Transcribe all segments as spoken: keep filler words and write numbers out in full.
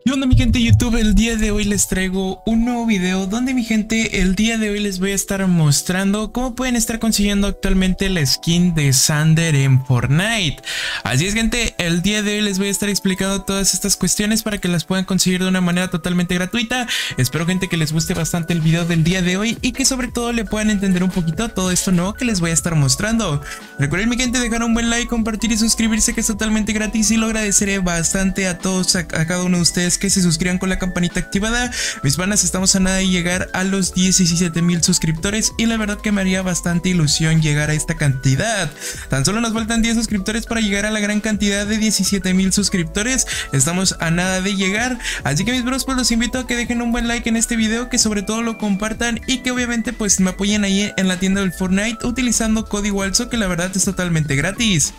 ¿Qué onda mi gente de YouTube? El día de hoy les traigo un nuevo video donde mi gente el día de hoy les voy a estar mostrando cómo pueden estar consiguiendo actualmente la skin de Xander en Fortnite. Así es gente, el día de hoy les voy a estar explicando todas estas cuestiones para que las puedan conseguir de una manera totalmente gratuita. Espero gente que les guste bastante el video del día de hoy y que sobre todo le puedan entender un poquito todo esto nuevo que les voy a estar mostrando. Recuerden mi gente dejar un buen like, compartir y suscribirse, que es totalmente gratis, y lo agradeceré bastante a todos, a, a cada uno de ustedes que se suscriban con la campanita activada. Mis panas, estamos a nada de llegar a los diecisiete mil suscriptores y la verdad que me haría bastante ilusión llegar a esta cantidad. Tan solo nos faltan diez suscriptores para llegar a la gran cantidad de diecisiete mil suscriptores. Estamos a nada de llegar, así que mis bros, pues los invito a que dejen un buen like en este video, que sobre todo lo compartan y que obviamente pues me apoyen ahí en la tienda del Fortnite utilizando código ALSO, que la verdad es totalmente gratis.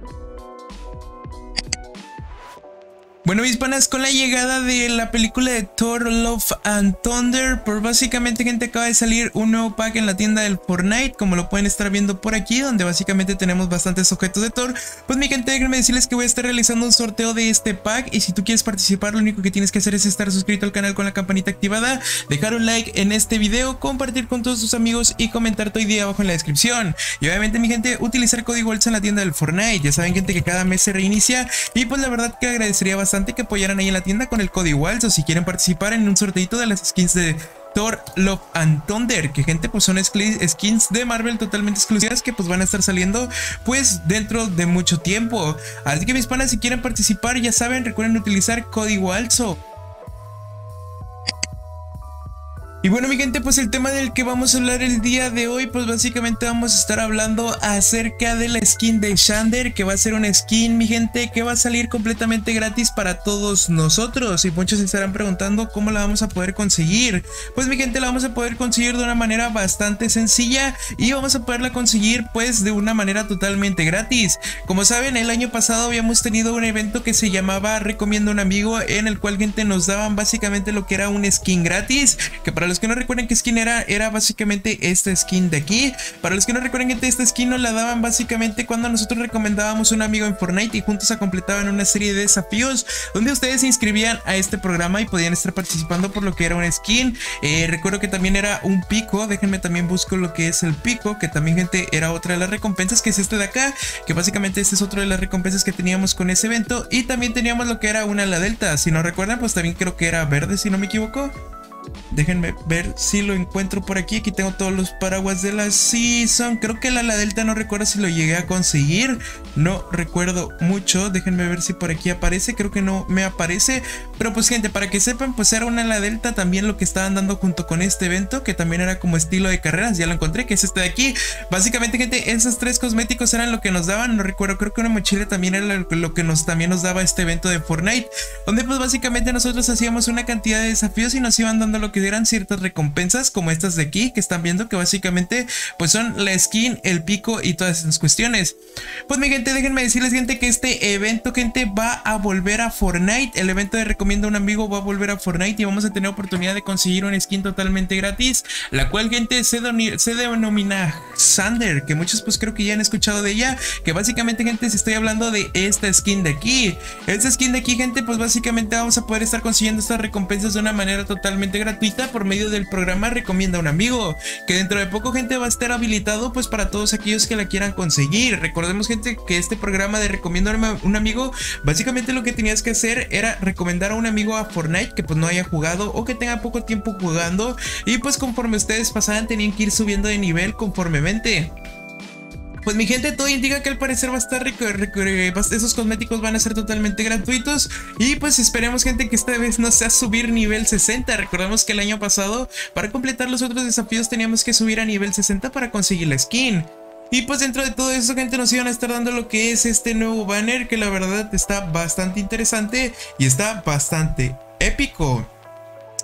Bueno mis panas, con la llegada de la película de Thor Love and Thunder, pues básicamente gente acaba de salir un nuevo pack en la tienda del Fortnite, como lo pueden estar viendo por aquí, donde básicamente tenemos bastantes objetos de Thor. Pues mi gente, déjenme decirles que voy a estar realizando un sorteo de este pack, y si tú quieres participar lo único que tienes que hacer es estar suscrito al canal con la campanita activada, dejar un like en este video, compartir con todos tus amigos y comentar tu idea abajo en la descripción. Y obviamente mi gente, utilizar código ALSO en la tienda del Fortnite. Ya saben gente que cada mes se reinicia, y pues la verdad que agradecería bastante que apoyaran ahí en la tienda con el código ALSO si quieren participar en un sorteito de las skins de Thor Love and Thunder, que gente pues son skins de Marvel totalmente exclusivas que pues van a estar saliendo pues dentro de mucho tiempo. Así que mis panas, si quieren participar ya saben, recuerden utilizar código ALSO. Y bueno mi gente, pues el tema del que vamos a hablar el día de hoy, pues básicamente vamos a estar hablando acerca de la skin de Xander, que va a ser una skin mi gente que va a salir completamente gratis para todos nosotros. Y muchos se estarán preguntando cómo la vamos a poder conseguir. Pues mi gente, la vamos a poder conseguir de una manera bastante sencilla, y vamos a poderla conseguir pues de una manera totalmente gratis. Como saben, el año pasado habíamos tenido un evento que se llamaba Recomiendo a un amigo, en el cual gente nos daban básicamente lo que era un skin gratis, que para los que no recuerden qué skin era, era básicamente esta skin de aquí. Para los que no recuerden que esta skin nos la daban básicamente cuando nosotros recomendábamos a un amigo en Fortnite y juntos se completaban una serie de desafíos donde ustedes se inscribían a este programa y podían estar participando por lo que era una skin. Eh, recuerdo que también era un pico, déjenme también busco lo que es el pico, que también gente era otra de las recompensas, que es este de acá, que básicamente este es otro de las recompensas que teníamos con ese evento. Y también teníamos lo que era una ala delta, si no recuerdan pues también creo que era verde si no me equivoco. Déjenme ver si lo encuentro por aquí. Aquí tengo todos los paraguas de la Season. Creo que la ala delta no recuerdo si lo llegué a conseguir. No recuerdo mucho. Déjenme ver si por aquí aparece. Creo que no me aparece. Pero pues gente, para que sepan, pues era una ala delta también lo que estaban dando junto con este evento, que también era como estilo de carreras. Ya lo encontré, que es este de aquí. Básicamente gente, esos tres cosméticos eran lo que nos daban. No recuerdo, creo que una mochila también era lo que nos, también nos daba este evento de Fortnite, donde pues básicamente nosotros hacíamos una cantidad de desafíos y nos iban dando lo que eran ciertas recompensas, como estas de aquí que están viendo, que básicamente pues son la skin, el pico y todas esas cuestiones. Pues mi gente, déjenme decirles gente que este evento gente va a volver a Fortnite. El evento de Recomiendo a un amigo va a volver a Fortnite y vamos a tener oportunidad de conseguir una skin totalmente gratis, la cual gente se, se denomina Xander, que muchos pues creo que ya han escuchado de ella, que básicamente gente se estoy hablando de esta skin de aquí. Esta skin de aquí gente pues básicamente vamos a poder estar consiguiendo estas recompensas de una manera totalmente gratuita por medio del programa Recomienda a un amigo, que dentro de poco gente va a estar habilitado pues para todos aquellos que la quieran conseguir. Recordemos gente que este programa de Recomienda a un amigo, básicamente lo que tenías que hacer era recomendar a un amigo a Fortnite que pues no haya jugado o que tenga poco tiempo jugando, y pues conforme ustedes pasaran tenían que ir subiendo de nivel conformemente. Pues mi gente, todo indica que al parecer va a estar rico, rico, esos cosméticos van a ser totalmente gratuitos, y pues esperemos gente que esta vez no sea subir nivel sesenta. Recordemos que el año pasado para completar los otros desafíos teníamos que subir a nivel sesenta para conseguir la skin. Y pues dentro de todo eso gente nos iban a estar dando lo que es este nuevo banner, que la verdad está bastante interesante y está bastante épico.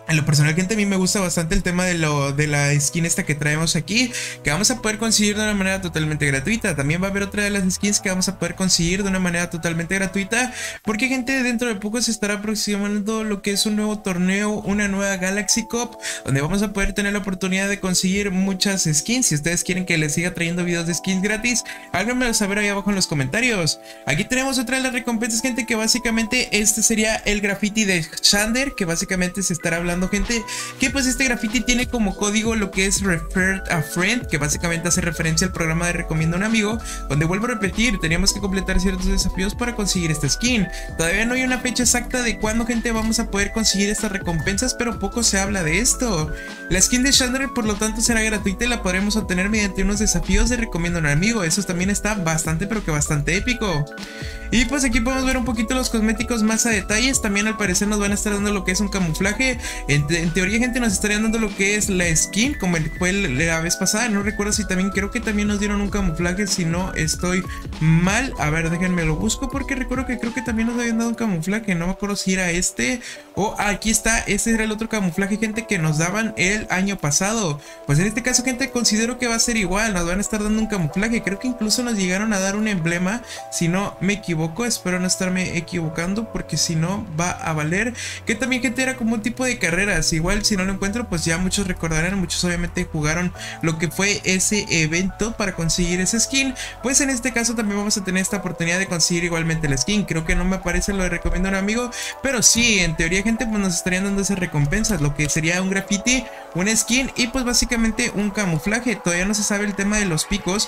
En lo personal, gente, a mí me gusta bastante el tema de, lo, de la skin esta que traemos aquí, que vamos a poder conseguir de una manera totalmente gratuita. También va a haber otra de las skins que vamos a poder conseguir de una manera totalmente gratuita, porque, gente, dentro de poco se estará aproximando lo que es un nuevo torneo, una nueva Galaxy Cup, donde vamos a poder tener la oportunidad de conseguir muchas skins. Si ustedes quieren que les siga trayendo videos de skins gratis, háganmelo saber ahí abajo en los comentarios. Aquí tenemos otra de las recompensas, gente, que básicamente este sería el graffiti de Xander, que básicamente se estará hablando, gente, que pues este graffiti tiene como código lo que es Referred a Friend, que básicamente hace referencia al programa de Recomienda a un Amigo, donde, vuelvo a repetir, teníamos que completar ciertos desafíos para conseguir esta skin. Todavía no hay una fecha exacta de cuándo, gente, vamos a poder conseguir estas recompensas, pero poco se habla de esto. La skin de Xander, por lo tanto, será gratuita y la podremos obtener mediante unos desafíos de Recomienda a un Amigo. Eso también está bastante, pero que bastante épico. Y pues aquí podemos ver un poquito los cosméticos más a detalles. También al parecer nos van a estar dando lo que es un camuflaje. En, te en teoría, gente, nos estarían dando lo que es la skin, como fue la vez pasada. No recuerdo si también, creo que también nos dieron un camuflaje, si no estoy mal. A ver, déjenme lo busco, porque recuerdo que creo que también nos habían dado un camuflaje. No me acuerdo si era este o ah, aquí está. Este era el otro camuflaje, gente, que nos daban el año pasado. Pues en este caso, gente, considero que va a ser igual. Nos van a estar dando un camuflaje. Creo que incluso nos llegaron a dar un emblema, si no me equivoco. Espero no estarme equivocando, porque si no va a valer. Que también, gente, era como un tipo de carreras. Igual si no lo encuentro, pues ya muchos recordarán, muchos obviamente jugaron lo que fue ese evento para conseguir esa skin. Pues en este caso también vamos a tener esta oportunidad de conseguir igualmente la skin. Creo que no me aparece lo de Recomienda a un Amigo, pero sí, en teoría, gente, pues nos estarían dando esas recompensas, lo que sería un graffiti, una skin y pues básicamente un camuflaje. Todavía no se sabe el tema de los picos,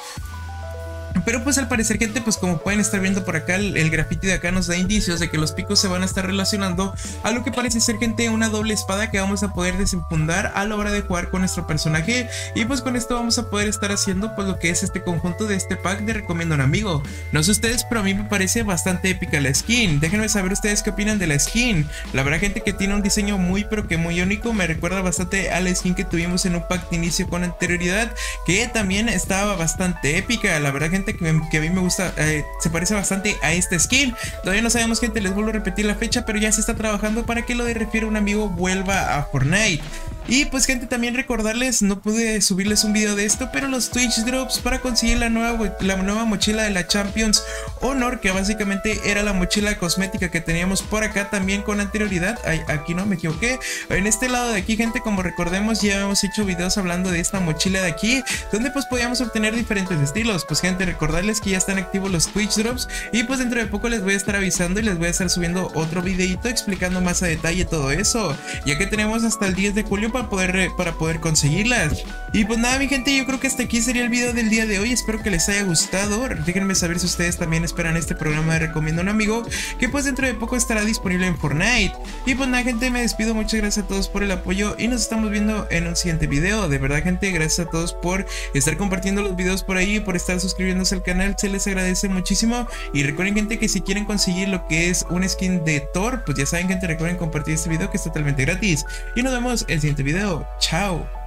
pero pues al parecer, gente, pues como pueden estar viendo por acá, el, el graffiti de acá nos da indicios de que los picos se van a estar relacionando a lo que parece ser, gente, una doble espada que vamos a poder desenfundar a la hora de jugar con nuestro personaje. Y pues con esto vamos a poder estar haciendo pues lo que es este conjunto de este pack de Recomienda a un Amigo. No sé ustedes, pero a mí me parece bastante épica la skin. Déjenme saber ustedes qué opinan de la skin. La verdad, gente, que tiene un diseño muy pero que muy único. Me recuerda bastante a la skin que tuvimos en un pack de inicio con anterioridad, que también estaba bastante épica. La verdad, gente, Que, me, que a mí me gusta, eh, se parece bastante a esta skin. Todavía no sabemos, gente, les vuelvo a repetir la fecha, pero ya se está trabajando para que lo de Refiere a un Amigo vuelva a Fortnite. Y pues, gente, también recordarles, no pude subirles un video de esto, pero los Twitch Drops para conseguir la nueva, la nueva mochila de la Champions Honor, que básicamente era la mochila cosmética que teníamos por acá también con anterioridad. Ay, aquí no, me equivoqué. En este lado de aquí, gente, como recordemos, ya hemos hecho videos hablando de esta mochila de aquí, donde pues podíamos obtener diferentes estilos. Pues, gente, recordarles que ya están activos los Twitch Drops y pues dentro de poco les voy a estar avisando y les voy a estar subiendo otro videito explicando más a detalle todo eso, ya que tenemos hasta el diez de julio para poder, para poder conseguirlas. Y pues nada, mi gente, yo creo que hasta aquí sería el video del día de hoy. Espero que les haya gustado. Déjenme saber si ustedes también esperan este programa de Recomienda a un Amigo, que pues dentro de poco estará disponible en Fortnite. Y pues nada, gente, me despido. Muchas gracias a todos por el apoyo y nos estamos viendo en un siguiente video. De verdad, gente, gracias a todos por estar compartiendo los videos por ahí, por estar suscribiéndose al canal, se les agradece muchísimo. Y recuerden, gente, que si quieren conseguir lo que es un skin de Thor, pues ya saben, gente, recuerden compartir este video, que es totalmente gratis. Y nos vemos en el siguiente video. Chao.